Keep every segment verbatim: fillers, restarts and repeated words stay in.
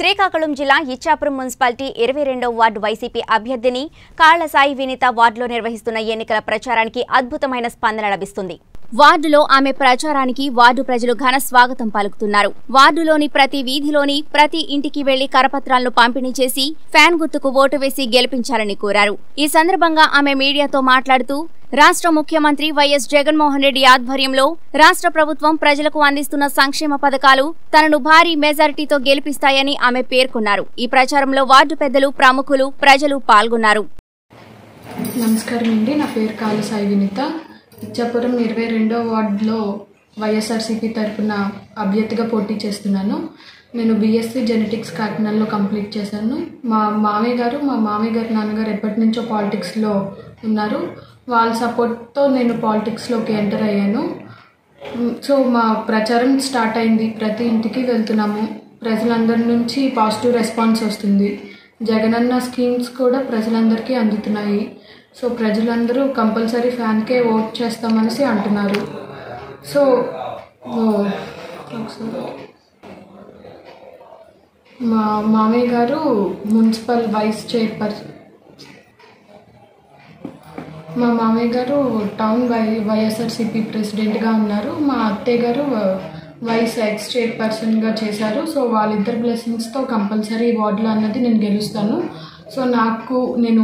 శ్రీకాకుళం జిల్లా ఇచ్చాపురం మున్సిపాలిటీ ఇరవై రెండవ వార్డు వైసీపీ అభ్యర్థిని కాళ్ల సాయి వినీత వార్డులో నిర్వహిస్తున్న ఎన్నికల ప్రచారానికి అద్భుతమైన స్పందన లభిస్తుంది. వార్డులో ఆమె ప్రచారానికి వార్డు ప్రజలు ఘన స్వాగతం పలుకుతున్నారు. వార్డులోని ప్రతి వీధిలోని ప్రతి ఇంటికి వెళ్లి కరపత్రాలను పంపిణీ చేసి ఫ్యాన్ గుర్తుకు ఓటు వేసి గెలిపించాలని కోరారు. ఈ సందర్భంగా ఆమె మీడియాతో మాట్లాడుతూ రాష్ట్ర ముఖ్యమంత్రి వైఎస్ జగన్మోహన్ రెడ్డి ఆధ్వర్యంలో రాష్ట్ర ప్రభుత్వం ప్రజలకు అందిస్తున్న సంక్షేమ పథకాలు తనను భారీ మెజారిటీతో గెలిపిస్తాయని ఆమె పేర్కొన్నారు. ఈ ప్రచారంలో వార్డు పెద్దలు, ప్రముఖులు, ప్రజలు పాల్గొన్నారు. నమస్కారం అండి. నా పేరు కాళ్ల సాయి వినీత. ఇచ్చాపురం ఇరవై రెండవ వార్డులో వైఎస్ఆర్సీపీ తరఫున అభ్యర్థిగా పోటీ చేస్తున్నాను. నేను బీఎస్సీ జెనెటిక్స్ కాకినాడలో కంప్లీట్ చేశాను. మా మామయ్య గారు మా మామయ్య గారి నాన్నగారు ఎప్పటి నుంచో పాలిటిక్స్లో ఉన్నారు. వాళ్ళ సపోర్ట్తో నేను పాలిటిక్స్లోకి ఎంటర్ అయ్యాను. సో మా ప్రచారం స్టార్ట్ అయింది. ప్రతి ఇంటికి వెళ్తున్నాము. ప్రజలందరి నుంచి పాజిటివ్ రెస్పాన్స్ వస్తుంది. జగనన్న స్కీమ్స్ కూడా ప్రజలందరికీ అందుతున్నాయి. సో ప్రజలందరూ కంపల్సరీ ఫ్యాన్కే ఓట్ చేస్తామనేసి అంటున్నారు. సో మా మామయ్య గారు మున్సిపల్ వైస్ చైర్పర్సన్ మా మామయ్య గారు టౌన్ వై వైఎస్ఆర్సీపీ ప్రెసిడెంట్గా ఉన్నారు. మా అత్తయ్య గారు వైస్ ఎక్స్ చైర్పర్సన్గా చేశారు. సో వాళ్ళిద్దరు బ్లెస్సింగ్స్తో కంపల్సరీ వార్డులో అన్నది నేను గెలుస్తాను. సో నాకు నేను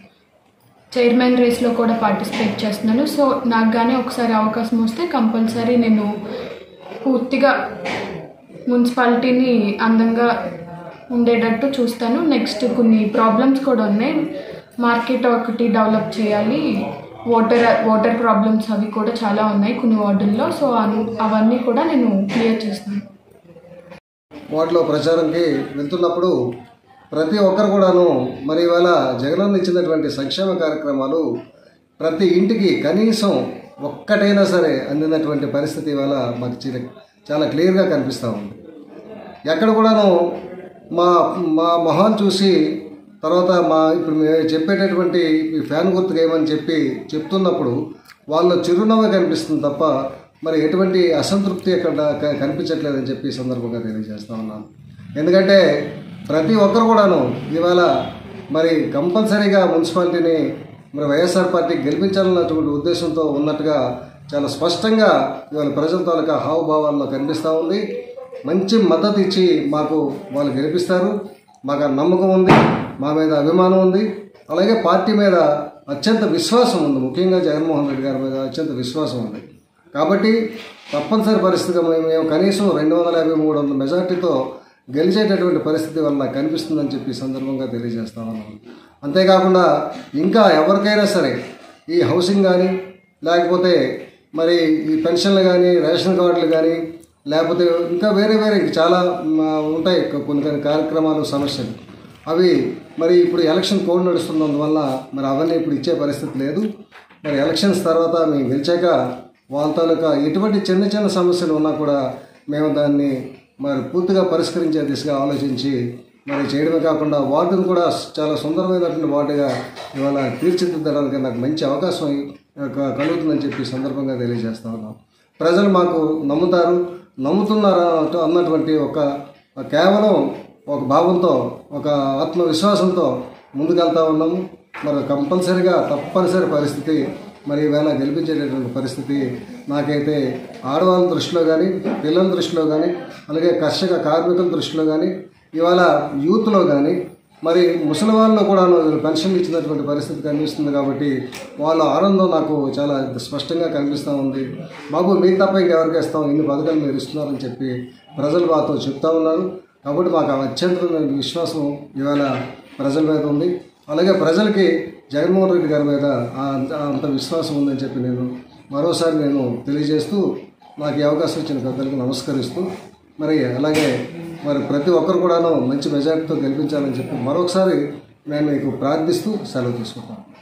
చైర్మన్ రేస్లో కూడా పార్టిసిపేట్ చేస్తున్నాను. సో నాకు కానీ ఒకసారి అవకాశం వస్తే కంపల్సరీ నేను పూర్తిగా మున్సిపాలిటీని అందంగా ఉండేటట్టు చూస్తాను. నెక్స్ట్ కొన్ని ప్రాబ్లమ్స్ కూడా ఉన్నాయి. మార్కెట్ ఒకటి డెవలప్ చేయాలి. వాటర్ వాటర్ ప్రాబ్లమ్స్ అవి కూడా చాలా ఉన్నాయి కొన్ని వార్డుల్లో. సో అవన్నీ కూడా నేను క్లియర్ చేస్తాను. వార్డులో ప్రచారంకి వెళ్తున్నప్పుడు ప్రతి ఒక్కరు కూడాను మరి ఇవాళ జగనన్న ఇచ్చినటువంటి సంక్షేమ కార్యక్రమాలు ప్రతి ఇంటికి కనీసం ఒక్కటైనా సరే అందినటువంటి పరిస్థితి ఇవాళ మాకు చాలా క్లియర్గా కనిపిస్తూ ఉంది. ఎక్కడ కూడాను మా మా మొహాన్ని చూసి తర్వాత మా ఇప్పుడు మేము చెప్పేటటువంటి ఫ్యాన్ గుర్తుకు ఏమని చెప్పి చెప్తున్నప్పుడు వాళ్ళ చిరునవ్వు కనిపిస్తుంది తప్ప మరి ఎటువంటి అసంతృప్తి అక్కడ కనిపించట్లేదని చెప్పి ఈ సందర్భంగా తెలియజేస్తా ఉన్నాను. ఎందుకంటే ప్రతి ఒక్కరు కూడాను ఇవాళ మరి కంపల్సరీగా మున్సిపాలిటీని మరి వైఎస్ఆర్ పార్టీకి గెలిపించాలన్నటువంటి ఉద్దేశంతో ఉన్నట్టుగా చాలా స్పష్టంగా ఇవాళ ప్రజల తాలూకా హావభావాల్లో కనిపిస్తూ ఉంది. మంచి మద్దతు ఇచ్చి మాకు వాళ్ళు గెలిపిస్తారు. మాకు నమ్మకం ఉంది, మా మీద అభిమానం ఉంది, అలాగే పార్టీ మీద అత్యంత విశ్వాసం ఉంది. ముఖ్యంగా జగన్మోహన్ రెడ్డి గారి మీద అత్యంత విశ్వాసం ఉంది. కాబట్టి తప్పనిసరి పరిస్థితిగా మేము కనీసం రెండు వందల యాభై మూడు వందల మెజార్టీతో గెలిచేటటువంటి పరిస్థితి వల్ల కనిపిస్తుందని చెప్పి సందర్భంగా తెలియజేస్తా ఉన్నాను. అంతేకాకుండా ఇంకా ఎవరికైనా సరే ఈ హౌసింగ్ కానీ లేకపోతే మరి ఈ పెన్షన్లు కానీ రేషన్ కార్డులు కానీ లేకపోతే ఇంకా వేరే వేరే చాలా ఉంటాయి కొన్ని కొన్ని కార్యక్రమాలు, సమస్యలు. అవి మరి ఇప్పుడు ఎలక్షన్ కోడ్ నడుస్తున్నందువల్ల మరి అవన్నీ ఇప్పుడు ఇచ్చే పరిస్థితి లేదు. మరి ఎలక్షన్స్ తర్వాత మేము గెలిచాక వాళ్ళ తాలూకా ఎటువంటి చిన్న చిన్న సమస్యలు ఉన్నా కూడా మేము దాన్ని మరి పూర్తిగా పరిష్కరించే దిశగా ఆలోచించి మరి చేయడమే కాకుండా వార్డును కూడా చాలా సుందరమైనటువంటి వార్డుగా ఇవాళ తీర్చిదిద్దడానికి నాకు మంచి అవకాశం కలుగుతుందని చెప్పి సందర్భంగా తెలియజేస్తా ఉన్నాం. ప్రజలు మాకు నమ్ముతారు, నమ్ముతున్నారా అన్నటువంటి ఒక కేవలం ఒక భావంతో ఒక ఆత్మవిశ్వాసంతో ముందుకెళ్తా ఉన్నాము. మరి కంపల్సరిగా తప్పనిసరి పరిస్థితి మరి ఈవేళ గెలిపించేటటువంటి పరిస్థితి నాకైతే ఆడవాళ్ళ దృష్టిలో కానీ పిల్లల దృష్టిలో కానీ అలాగే కర్షక కార్మికుల దృష్టిలో కానీ ఇవాళ యూత్లో కానీ మరి ముసలి వాళ్ళలో కూడా పెన్షన్ ఇచ్చినటువంటి పరిస్థితి కనిపిస్తుంది. కాబట్టి వాళ్ళ ఆనందం నాకు చాలా స్పష్టంగా కనిపిస్తూ ఉంది. బాబు మీకు తప్ప ఇంకెవరికి ఇస్తాం, ఇన్ని పథకాలు మీరు ఇస్తున్నారని చెప్పి ప్రజలు మాతో చెప్తా ఉన్నారు. కాబట్టి మాకు అత్యంత విశ్వాసం ఇవాళ ప్రజల మీద ఉంది. అలాగే ప్రజలకి జగన్మోహన్ రెడ్డి గారి మీద అంత విశ్వాసం ఉందని చెప్పి నేను మరోసారి నేను తెలియజేస్తూ నాకు ఈ అవకాశం ఇచ్చిన పెద్దలకు నమస్కరిస్తూ మరి అలాగే మరి ప్రతి ఒక్కరు కూడాను మంచి మెజార్టీతో గెలిపించాలని చెప్పి మరొకసారి నేను మీకు ప్రార్థిస్తూ సెలవు తీసుకుంటాను.